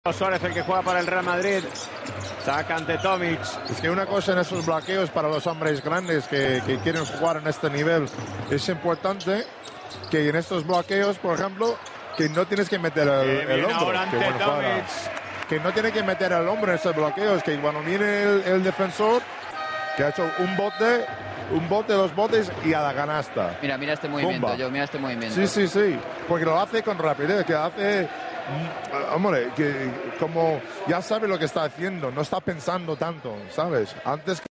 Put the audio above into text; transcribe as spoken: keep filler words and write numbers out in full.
Suárez, el que juega para el Real Madrid, saca ante Tomic. Es que una cosa en esos bloqueos para los hombres grandes que, que quieren jugar en este nivel, es importante que en estos bloqueos, por ejemplo, que no tienes que meter el, el hombro. Que, bueno, para, que no tiene que meter el hombro en estos bloqueos, que cuando viene el, el defensor, que ha hecho un bote, un bote, dos botes y a la canasta. Mira, mira este movimiento, Bomba. yo, mira este movimiento. Sí, sí, sí, porque lo hace con rapidez, que hace... Hombre, que como ya sabe lo que está haciendo, no está pensando tanto, ¿sabes? Antes